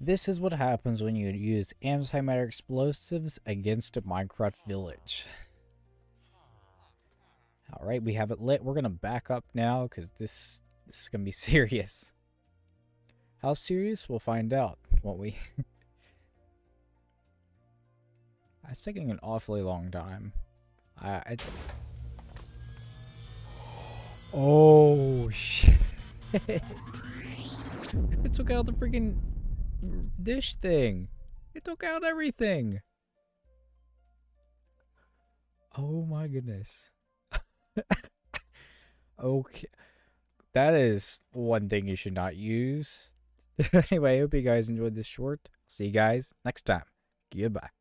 This is what happens when you use antimatter explosives against a Minecraft village. Alright, we have it lit. We're gonna back up now because this is gonna be serious. How serious? We'll find out, won't we? It's taking an awfully long time. Oh shit! It took out the freaking dish thing. It took out everything. Oh my goodness. Okay. That is one thing you should not use. Anyway, I hope you guys enjoyed this short. See you guys next time. Goodbye.